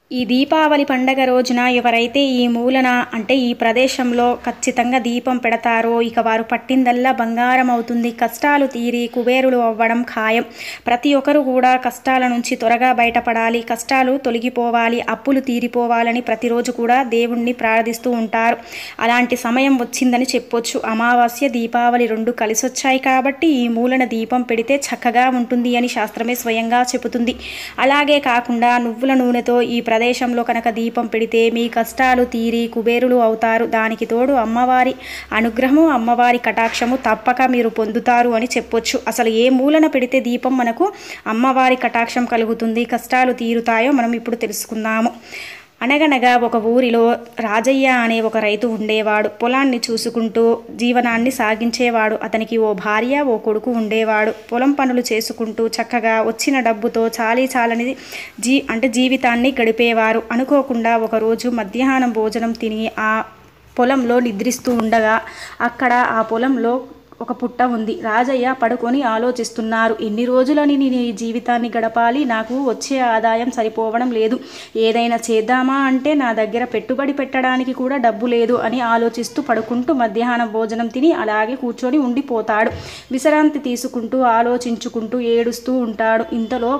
ఈ దీపావళి పండగ రోజున ఎవరైతే ఈ మూలన అంటే ఈ ప్రదేశంలో ఖచ్చితంగా దీపం పెడతారో ఇక వారు పట్టిందల్లా బంగారం అవుతుంది. కష్టాలు తీరి కుబేరులు అవ్వడం ఖాయం. ప్రతి ఒక్కరు కూడా కష్టాల నుంచి త్వరగా బయటపడాలి, కష్టాలు తొలగిపోవాలి, అప్పులు తీరిపోవాలని ప్రతిరోజు కూడా దేవుణ్ణి ప్రార్థిస్తూ ఉంటారు. అలాంటి సమయం వచ్చిందని చెప్పొచ్చు. అమావాస్య దీపావళి రెండు కలిసొచ్చాయి కాబట్టి ఈ మూలన దీపం పెడితే చక్కగా ఉంటుంది అని శాస్త్రమే స్వయంగా చెబుతుంది. అలాగే కాకుండా నువ్వుల నూనెతో ఈ ప్రదేశంలో కనుక దీపం పెడితే మీ కష్టాలు తీరి కుబేరులు అవుతారు. దానికి తోడు అమ్మవారి అనుగ్రహము, అమ్మవారి కటాక్షము తప్పక మీరు పొందుతారు అని చెప్పొచ్చు. అసలు ఏ మూలన పెడితే దీపం మనకు అమ్మవారి కటాక్షం కలుగుతుంది, కష్టాలు తీరుతాయో మనం ఇప్పుడు తెలుసుకుందాము. అనగనగా ఒక ఊరిలో రాజయ్య అనే ఒక రైతు ఉండేవాడు. పొలాన్ని చూసుకుంటూ జీవనాన్ని సాగించేవాడు. అతనికి ఓ భార్య, ఓ కొడుకు ఉండేవాడు. పొలం పనులు చేసుకుంటూ చక్కగా వచ్చిన డబ్బుతో చాలని జీవితాన్ని గడిపేవారు. అనుకోకుండా ఒకరోజు మధ్యాహ్నం భోజనం తిని ఆ పొలంలో నిద్రిస్తూ ఉండగా అక్కడ ఆ పొలంలో ఒక పుట్ట ఉంది. రాజయ్య పడుకొని ఆలోచిస్తున్నారు. ఎన్ని రోజులని నేను ఈ జీవితాన్ని గడపాలి, నాకు వచ్చే ఆదాయం సరిపోవడం లేదు, ఏదైనా చేద్దామా అంటే నా దగ్గర పెట్టుబడి పెట్టడానికి కూడా డబ్బు లేదు అని ఆలోచిస్తూ పడుకుంటూ మధ్యాహ్నం భోజనం తిని అలాగే కూర్చొని ఉండిపోతాడు. విశ్రాంతి తీసుకుంటూ ఆలోచించుకుంటూ ఏడుస్తూ ఉంటాడు. ఇంతలో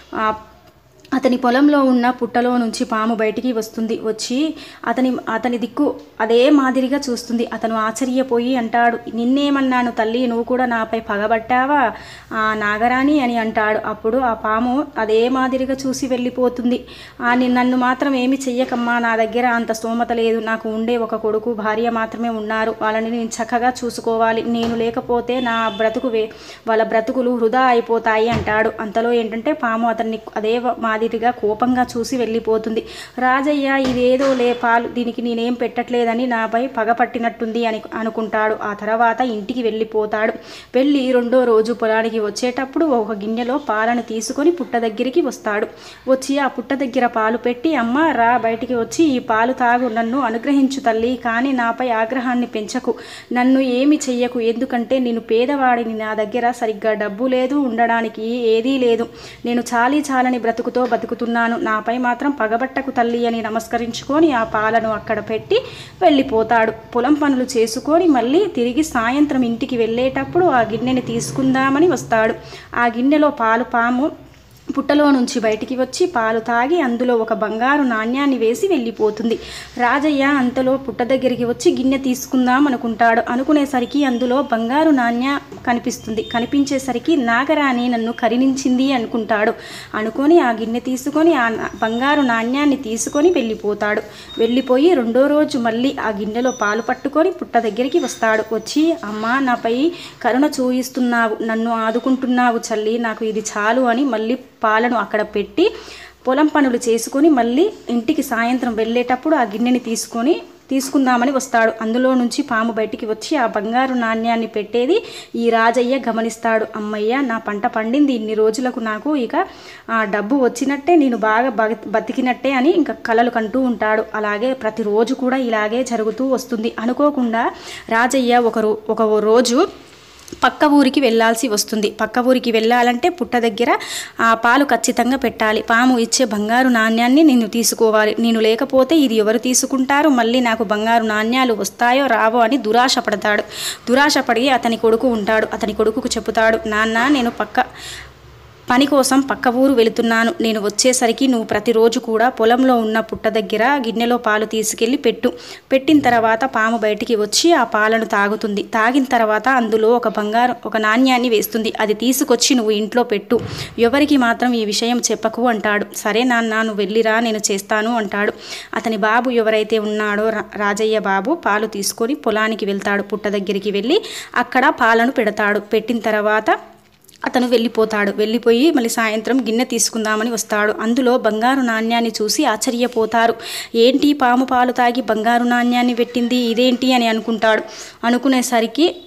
అతని పొలంలో ఉన్న పుట్టలో నుంచి పాము బయటికి వస్తుంది. వచ్చి అతని దిక్కు అదే మాదిరిగా చూస్తుంది. అతను ఆశ్చర్యపోయి అంటాడు, నిన్నేమన్నాను తల్లి, నువ్వు కూడా నాపై పగబట్టావా నాగరాణి అని అంటాడు. అప్పుడు ఆ పాము అదే మాదిరిగా చూసి వెళ్ళిపోతుంది. నన్ను మాత్రం ఏమి చెయ్యకమ్మా, నా దగ్గర అంత స్తోమత లేదు, నాకు ఉండే ఒక కొడుకు భార్య మాత్రమే ఉన్నారు, వాళ్ళని నేను చక్కగా చూసుకోవాలి, నేను లేకపోతే నా వాళ్ళ బ్రతుకులు వృధా అయిపోతాయి అంటాడు. అంతలో ఏంటంటే పాము అతన్ని అదే మాదిరిగా కోపంగా చూసి వెళ్ళిపోతుంది. రాజయ్య ఇదేదో పాలు దీనికి నేనేం పెట్టట్లేదని నాపై పగ పట్టినట్టుంది అని అనుకుంటాడు. ఆ తర్వాత ఇంటికి వెళ్ళిపోతాడు. వెళ్ళి రెండో రోజు పొలానికి వచ్చేటప్పుడు ఒక గిన్నెలో పాలను తీసుకొని పుట్ట దగ్గరికి వస్తాడు. వచ్చి ఆ పుట్ట దగ్గర పాలు పెట్టి, అమ్మ రా బయటికి వచ్చి ఈ పాలు తాగు, నన్ను అనుగ్రహించు తల్లి, కానీ నాపై ఆగ్రహాన్ని పెంచకు, నన్ను ఏమి చెయ్యకు, ఎందుకంటే నేను పేదవాడిని, నా దగ్గర సరిగ్గా డబ్బు లేదు, ఉండడానికి ఏదీ లేదు, నేను చాలని బ్రతుకుతో బతుకుతున్నాను, నాపై మాత్రం పగబట్టకు తల్లి అని నమస్కరించుకొని ఆ పాలను అక్కడ పెట్టి వెళ్ళిపోతాడు. పొలం పనులు చేసుకొని మళ్ళీ తిరిగి సాయంత్రం ఇంటికి వెళ్ళేటప్పుడు ఆ గిన్నెని తీసుకుందామని వస్తాడు. ఆ గిన్నెలో పాము పుట్టలో నుంచి బయటికి వచ్చి పాలు తాగి అందులో ఒక బంగారు నాణ్యాన్ని వేసి వెళ్ళిపోతుంది. రాజయ్య అంతలో పుట్ట దగ్గరికి వచ్చి గిన్నె తీసుకుందాం అనుకుంటాడు. అనుకునేసరికి అందులో బంగారు నాణ్య కనిపిస్తుంది. కనిపించేసరికి నాగరాణి నన్ను కరుణించింది అనుకుంటాడు. అనుకొని ఆ గిన్నె తీసుకొని ఆ బంగారు నాణ్యాన్ని తీసుకొని వెళ్ళిపోతాడు. వెళ్ళిపోయి రెండో రోజు మళ్ళీ ఆ గిన్నెలో పాలు పట్టుకొని పుట్ట దగ్గరికి వస్తాడు. వచ్చి, అమ్మ నాపై కరుణ చూయిస్తున్నావు, నన్ను ఆదుకుంటున్నావు చల్లి, నాకు ఇది చాలు అని మళ్ళీ పాలను అక్కడ పెట్టి పొలం పనులు చేసుకొని మళ్ళీ ఇంటికి సాయంత్రం వెళ్ళేటప్పుడు ఆ గిన్నెని తీసుకుందామని వస్తాడు. అందులో నుంచి పాము బయటికి వచ్చి ఆ బంగారు నాణ్యాన్ని పెట్టేది ఈ రాజయ్య గమనిస్తాడు. అమ్మయ్య, నా పంట పండింది, ఇన్ని రోజులకు నాకు ఇక డబ్బు వచ్చినట్టే, నేను బాగా బతికినట్టే అని ఇంకా కలలు కంటూ ఉంటాడు. అలాగే ప్రతిరోజు కూడా ఇలాగే జరుగుతూ వస్తుంది. అనుకోకుండా రాజయ్య ఒక రోజు పక్క ఊరికి వెళ్ళాల్సి వస్తుంది. పక్క ఊరికి వెళ్ళాలంటే పుట్ట దగ్గర ఆ పాలు ఖచ్చితంగా పెట్టాలి. పాము ఇచ్చే బంగారు నాణ్యాన్ని నేను తీసుకోవాలి, నేను లేకపోతే ఇది ఎవరు తీసుకుంటారు, మళ్ళీ నాకు బంగారు నాణ్యాలు వస్తాయో రావో అని దురాశపడి అతని కొడుకు ఉంటాడు. అతని కొడుకుకు చెబుతాడు, నాన్న నేను పని కోసం పక్క ఊరు వెళుతున్నాను, నేను వచ్చేసరికి నువ్వు ప్రతిరోజు కూడా పొలంలో ఉన్న పుట్ట దగ్గర గిన్నెలో పాలు తీసుకెళ్ళి పెట్టిన తర్వాత పాము బయటికి వచ్చి ఆ పాలను తాగుతుంది. తాగిన తర్వాత అందులో ఒక నాణ్యాన్ని వేస్తుంది. అది తీసుకొచ్చి నువ్వు ఇంట్లో పెట్టు, ఎవరికి మాత్రం ఈ విషయం చెప్పకు అంటాడు. సరే నాన్న, నువ్వు వెళ్ళిరా, నేను చేస్తాను అంటాడు. అతని బాబు ఎవరైతే ఉన్నాడో రాజయ్య బాబు పాలు తీసుకొని పొలానికి వెళ్తాడు. పుట్ట దగ్గరికి వెళ్ళి అక్కడ పాలను పెడతాడు. పెట్టిన తర్వాత అతను వెళ్ళిపోయి మళ్ళీ సాయంత్రం గిన్నె తీసుకుందామని వస్తాడు. అందులో బంగారు నాణ్యాన్ని చూసి ఆశ్చర్యపోతారు. ఏంటి, పాము పాలు తాగి బంగారు నాణ్యాన్ని పెట్టింది, ఇదేంటి అని అనుకుంటాడు. అనుకునేసరికి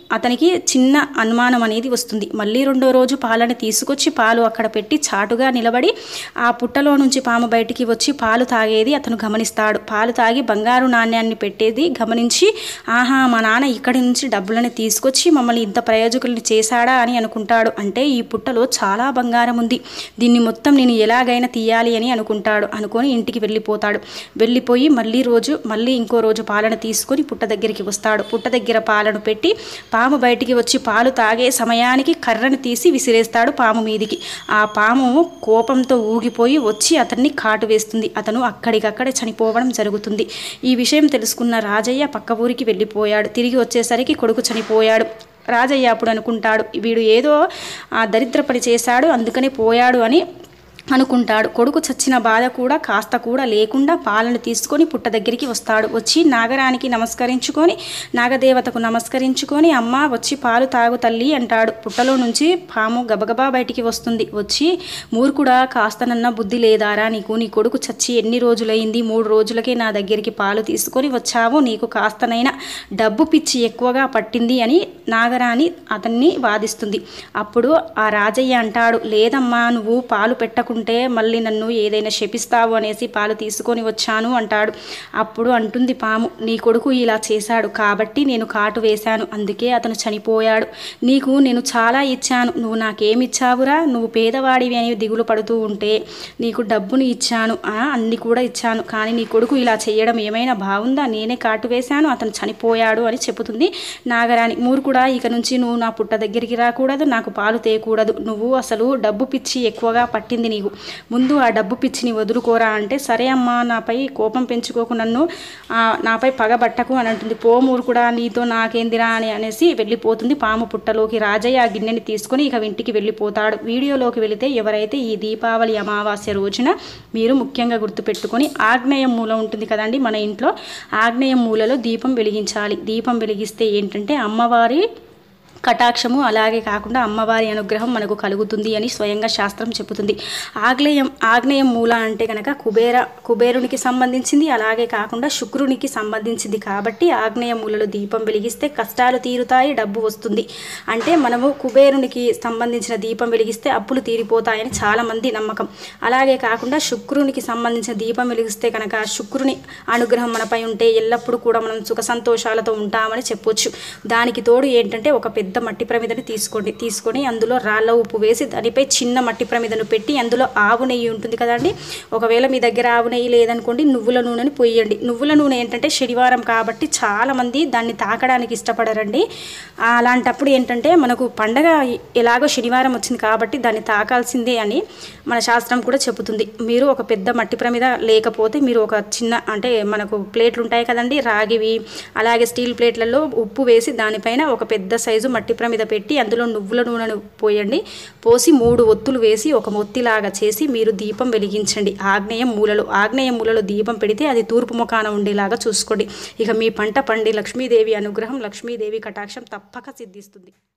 అతనికి చిన్న అనుమానం అనేది వస్తుంది. మళ్ళీ రెండో రోజు పాలను తీసుకొచ్చి పాలు అక్కడ పెట్టి చాటుగా నిలబడి ఆ పుట్టలో నుంచి పాము బయటికి వచ్చి పాలు తాగేది అతను గమనిస్తాడు. పాలు తాగి బంగారు నాణ్యాన్ని పెట్టేది గమనించి, ఆహా, మా నాన్న ఇక్కడి నుంచి డబ్బులని తీసుకొచ్చి మమ్మల్ని ఇంత ప్రయోజకుల్ని చేశాడా అని అనుకుంటాడు. అంటే ఈ పుట్టలో చాలా బంగారం ఉంది, దీన్ని మొత్తం నేను ఎలాగైనా తీయాలి అని అనుకొని ఇంటికి వెళ్ళిపోతాడు. వెళ్ళిపోయి మళ్ళీ ఇంకో రోజు పాలను తీసుకొని పుట్ట దగ్గరికి వస్తాడు. పుట్ట దగ్గర పాలను పెట్టి పాము బయటికి వచ్చి పాలు తాగే సమయానికి కర్రను తీసి విసిరేస్తాడు పాము మీదికి. ఆ పాము కోపంతో ఊగిపోయి వచ్చి అతన్ని కాటు వేస్తుంది. అతను అక్కడికక్కడే చనిపోవడం జరుగుతుంది. ఈ విషయం తెలుసుకున్న రాజయ్య పక్క ఊరికి వెళ్ళిపోయాడు. తిరిగి వచ్చేసరికి కొడుకు చనిపోయాడు. రాజయ్య అప్పుడు అనుకుంటాడు, వీడు ఏదో దరిద్ర పని చేశాడు అందుకని పోయాడు అని అనుకుంటాడు. కొడుకు చచ్చిన బాధ కూడా కాస్త కూడా లేకుండా పాలను తీసుకొని పుట్ట దగ్గరికి వస్తాడు. వచ్చి నాగరానికి నమస్కరించుకొని, నాగదేవతకు నమస్కరించుకొని, అమ్మ వచ్చి పాలు తాగు తల్లి అంటాడు. పుట్టలో నుంచి పాము గబగబా బయటికి వస్తుంది. వచ్చి, మూర్ఖుడా, కాస్తనన్న బుద్ధి లేదారా నీకు? నీ కొడుకు చచ్చి ఎన్ని రోజులైంది? 3 రోజులకే నా దగ్గరికి పాలు తీసుకొని వచ్చావు. నీకు కాస్తనైనా డబ్బు పిచ్చి ఎక్కువగా పట్టింది అని నాగరాణి అతన్ని వాదిస్తుంది. అప్పుడు ఆ రాజయ్య అంటాడు, లేదమ్మా, నువ్వు పాలు పెట్టకుండా మళ్ళీ నన్ను ఏదైనా శపిస్తావు అనేసి పాలు తీసుకొని వచ్చాను అంటాడు. అప్పుడు అంటుంది పాము, నీ కొడుకు ఇలా చేశాడు కాబట్టి నేను కాటు వేశాను, అందుకే అతను చనిపోయాడు. నీకు నేను చాలా ఇచ్చాను, నువ్వు నాకేమిచ్చావురా? నువ్వు పేదవాడివి అని దిగులు పడుతూ ఉంటే నీకు డబ్బుని ఇచ్చాను, అన్ని కూడా ఇచ్చాను, కానీ నీ కొడుకు ఇలా చేయడం ఏమైనా బాగుందా? నేనే కాటు వేశాను, అతను చనిపోయాడు అని చెబుతుంది నాగరాణి. మూర్ఖుడా, ఇక నుంచి నువ్వు నా పుట్ట దగ్గరికి రాకూడదు, నాకు పాలు తేయకూడదు. నువ్వు అసలు డబ్బు పిచ్చి ఎక్కువగా పట్టింది నీకు, ముందు ఆ డబ్బు పిచ్చిని వదులుకోరా అంటే, సరే అమ్మా, నాపై కోపం పెంచుకోకు, నన్ను నాపై పగబట్టకు అని అంటుంది. పో మూర్ఖుడా, నీతో నాకేందిరా అనేసి వెళ్ళిపోతుంది పాము పుట్టలోకి. రాజయ్య ఆ గిన్నెని తీసుకొని ఇక ఇంటికి వెళ్ళిపోతాడు. వీడియోలోకి వెళితే, ఎవరైతే ఈ దీపావళి అమావాస్య రోజున మీరు ముఖ్యంగా గుర్తుపెట్టుకొని, ఆగ్నేయ మూల ఉంటుంది కదండి మన ఇంట్లో, ఆగ్నేయ మూలలో దీపం వెలిగించాలి. దీపం వెలిగిస్తే ఏంటంటే అమ్మవారి కటాక్షము, అలాగే కాకుండా అమ్మవారి అనుగ్రహం మనకు కలుగుతుంది అని స్వయంగా శాస్త్రం చెబుతుంది. ఆగ్నేయ మూల అంటే కనుక కుబేరునికి సంబంధించింది, అలాగే కాకుండా శుక్రునికి సంబంధించింది. కాబట్టి ఆగ్నేయ మూలలో దీపం వెలిగిస్తే కష్టాలు తీరుతాయి, డబ్బు వస్తుంది. అంటే మనము కుబేరునికి సంబంధించిన దీపం వెలిగిస్తే అప్పులు తీరిపోతాయని చాలామంది నమ్మకం. అలాగే కాకుండా శుక్రునికి సంబంధించిన దీపం వెలిగిస్తే కనుక శుక్రుని అనుగ్రహం మనపై ఉంటే ఎల్లప్పుడూ కూడా మనం సుఖ సంతోషాలతో ఉంటామని చెప్పొచ్చు. దానికి తోడు ఏంటంటే, ఒక పెద్ద మట్టి ప్రమిదని తీసుకొని అందులో రాళ్ళ ఉప్పు వేసి దానిపై చిన్న మట్టి ప్రమిదను పెట్టి అందులో ఆవు నెయ్యి ఉంటుంది కదండి. ఒకవేళ మీ దగ్గర ఆవు నెయ్యి లేదనుకోండి, నువ్వుల నూనెని పోయండి. నువ్వుల నూనె ఏంటంటే శనివారం కాబట్టి చాలామంది దాన్ని తాకడానికి ఇష్టపడరండి. అలాంటప్పుడు ఏంటంటే, మనకు పండగ ఎలాగో శనివారం వచ్చింది కాబట్టి దాన్ని తాకాల్సిందే అని మన శాస్త్రం కూడా చెబుతుంది. మీరు ఒక పెద్ద మట్టి ప్రమిద లేకపోతే మీరు ఒక చిన్న, అంటే మనకు ప్లేట్లు ఉంటాయి కదండి రాగివి, అలాగే స్టీల్ ప్లేట్లలో ఉప్పు వేసి దానిపైన ఒక పెద్ద సైజు మట్టి ప్రమిద పెట్టి అందులో నువ్వుల నూనెను పోసి 3 ఒత్తులు వేసి ఒక మొత్తిలాగా చేసి మీరు దీపం వెలిగించండి ఆగ్నేయ మూలలో దీపం పెడితే అది తూర్పు ముఖాన ఉండేలాగా చూసుకోండి. ఇక మీ పంట పండి లక్ష్మీదేవి అనుగ్రహం, లక్ష్మీదేవి కటాక్షం తప్పక సిద్ధిస్తుంది.